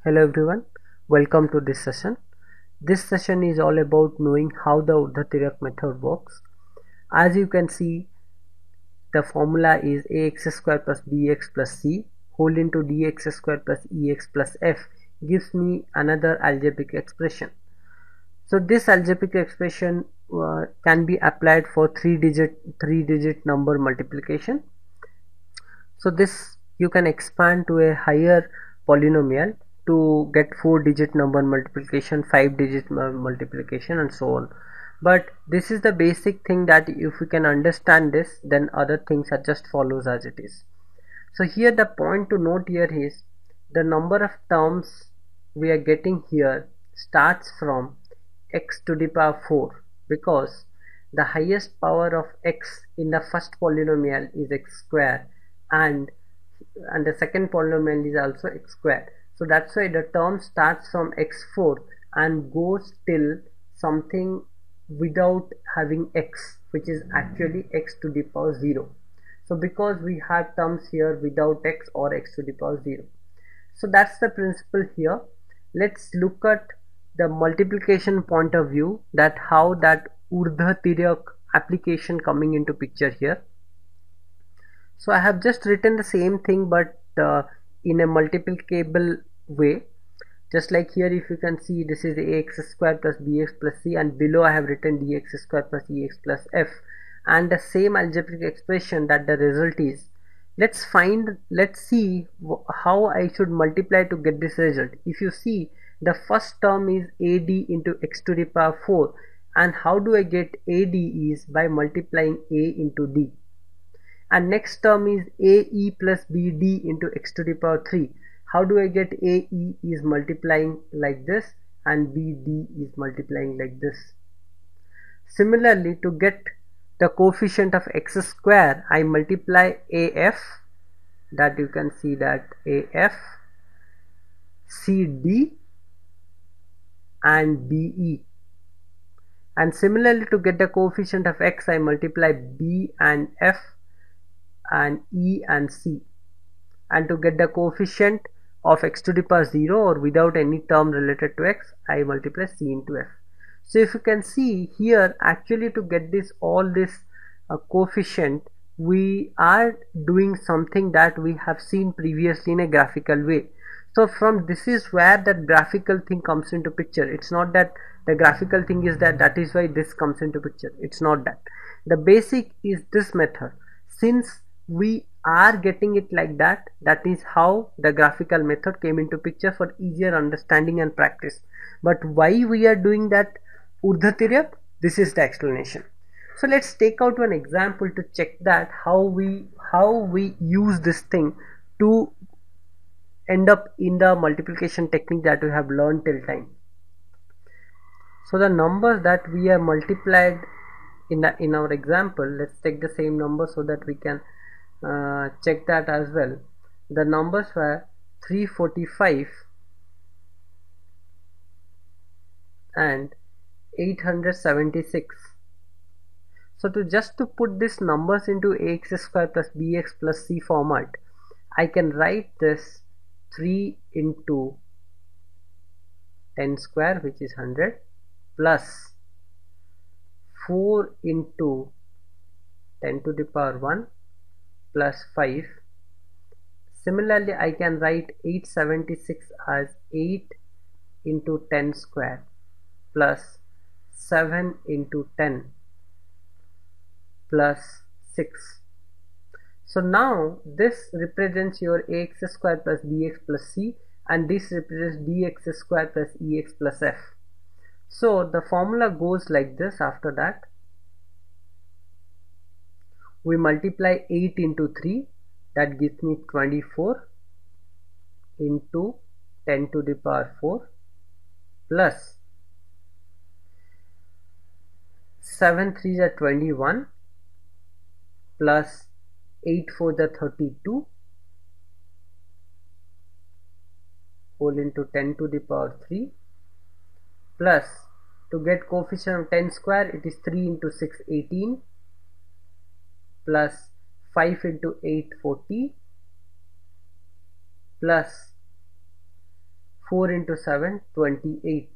Hello everyone, welcome to this session. This session is all about knowing how the Urdha Tiryak method works. As you can see, the formula is ax square plus bx plus c whole into dx square plus ex plus f gives me another algebraic expression. So this algebraic expression can be applied for three digit number multiplication. So this you can expand to a higher polynomial to get 4-digit number multiplication, 5-digit multiplication, and so on. But this is the basic thing that if we can understand this, then other things are just follows as it is. So here the point to note here is the number of terms we are getting here starts from x to the power 4, because the highest power of x in the first polynomial is x square, and the second polynomial is also x square. So that's why the term starts from x4 and goes till something without having x, which is actually x to the power 0. So because we have terms here without x or x to the power 0. So that's the principle here. Let's look at the multiplication point of view, that how that Urdha Tiryak application coming into picture here. So I have just written the same thing, but in a multiplicable way. Just like here, if you can see, this is ax square plus bx plus c, and below I have written dx square plus ex plus f, and the same algebraic expression that the result is. Let's see how I should multiply to get this result. If you see, the first term is ad into x to the power 4, and how do I get ad is by multiplying a into d. And next term is ae plus bd into x to the power 3. How do I get ae is multiplying like this, and bd is multiplying like this. Similarly, to get the coefficient of x square, I multiply af, that you can see that af, cd, and be. And similarly, to get the coefficient of x, I multiply b and f and e and c, and to get the coefficient of x to the power 0 or without any term related to x, I multiply c into f. So if you can see here, actually to get this coefficient, we are doing something that we have seen previously in a graphical way. So from this is where that graphical thing comes into picture. It's not that the graphical thing is that is why this comes into picture. It's not that. The basic is this method. Since we are getting it like that, that is how the graphical method came into picture for easier understanding and practice. But why we are doing that Urdha Tiryak, this is the explanation. So let's take out one example to check that how we use this thing to end up in the multiplication technique that we have learned till time. So the numbers that we have multiplied in our example, let's take the same number so that we can check that as well. The numbers were 345 and 876. So to put these numbers into ax square plus bx plus c format, I can write this 3 into 10 square, which is 100, plus 4 into 10 to the power 1 plus 5. Similarly, I can write 876 as 8 into 10 square plus 7 into 10 plus 6. So now this represents your ax square plus bx plus c, and this represents dx square plus ex plus f. So the formula goes like this. After that, we multiply 8 into 3, that gives me 24 into 10 to the power 4 plus 7 3s are 21 plus 8 4s are 32 whole into 10 to the power 3 plus, to get coefficient of 10 square, it is 3 into 6 18 plus 5 into 8 40 plus 4 into 7, 28,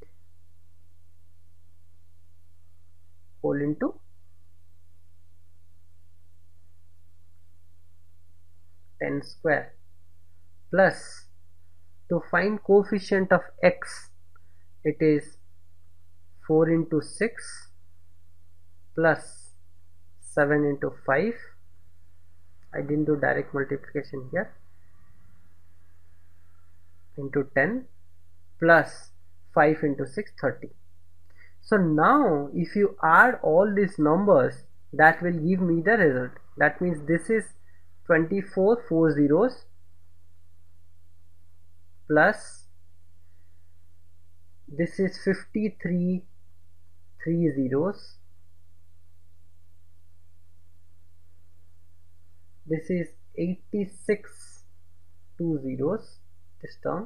whole into 10 square, plus to find coefficient of x, it is 4 into 6 plus 7 into 5. I didn't do direct multiplication here, into 10 plus 5 into 6, 30. So now if you add all these numbers, that will give me the result. That means this is 24 4 zeros plus this is 53 3 zeros, this is 86 2 zeros, this term,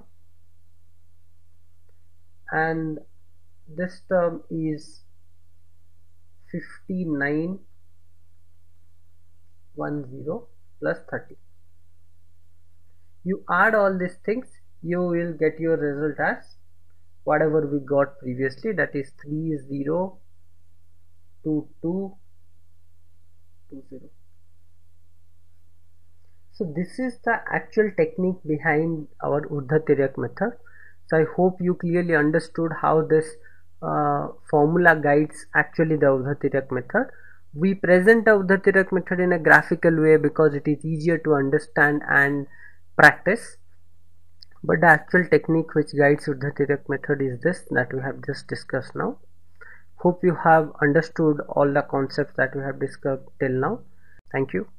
and this term is 59 10 plus 30. You add all these things, you will get your result as whatever we got previously, that is 302220. So this is the actual technique behind our Urdha Tiryak method. So I hope you clearly understood how this formula guides actually the Urdha Tiryak method. We present the Urdha Tiryak method in a graphical way because it is easier to understand and practice. But the actual technique which guides Urdha Tiryak method is this that we have just discussed now. Hope you have understood all the concepts that we have discussed till now. Thank you.